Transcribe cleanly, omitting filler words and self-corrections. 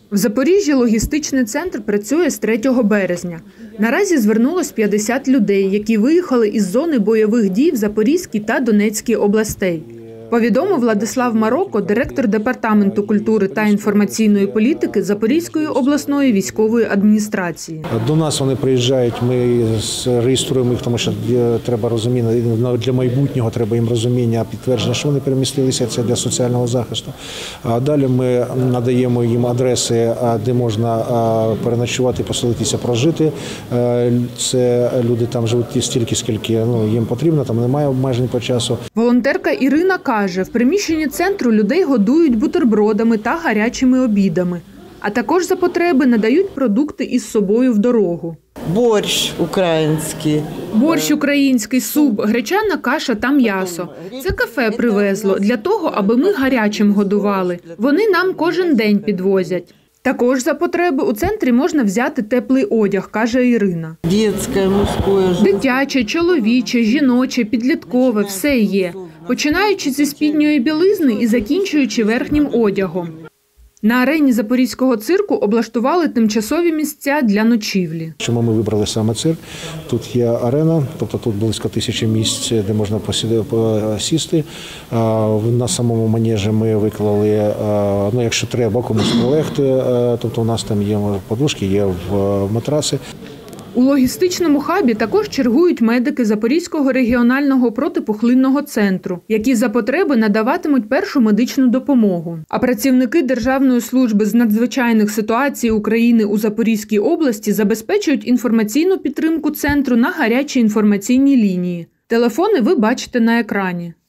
В Запоріжжі логістичний центр працює з 3 березня. Наразі звернулось 50 людей, які виїхали із зони бойових дій в Запорізькій та Донецькій областей. Повідомив Владислав Марокко, директор Департаменту культури та інформаційної політики Запорізької обласної військової адміністрації. До нас вони приїжджають, ми реєструємо їх, тому що треба розуміння, для майбутнього треба їм розуміння, підтвердження, що вони перемістилися, це для соціального захисту. А далі ми надаємо їм адреси, де можна переночувати, поселитися, прожити. Це люди там живуть стільки, скільки їм потрібно, там немає обмежень по часу. Волонтерка Ірина каже, в приміщенні центру людей годують бутербродами та гарячими обідами. А також за потреби надають продукти із собою в дорогу. Борщ український. Борщ український, суп, гречана каша та м'ясо. Це кафе привезло для того, аби ми гарячим годували. Вони нам кожен день підвозять. Також за потреби у центрі можна взяти теплий одяг, каже Ірина. Дитяче, чоловіче, жіноче, підліткове – все є. Починаючи зі спідньої білизни і закінчуючи верхнім одягом. На арені Запорізького цирку облаштували тимчасові місця для ночівлі. Чому ми вибрали саме цирк? Тут є арена, тобто тут близько 1000 місць, де можна посісти. На самому манежі ми виклали, якщо треба комусь прилегти, тобто у нас там є подушки, є матраси. У логістичному хабі також чергують медики Запорізького регіонального протипухлинного центру, які за потреби надаватимуть першу медичну допомогу. А працівники Державної служби з надзвичайних ситуацій України у Запорізькій області забезпечують інформаційну підтримку центру на гарячій інформаційній лінії. Телефони ви бачите на екрані.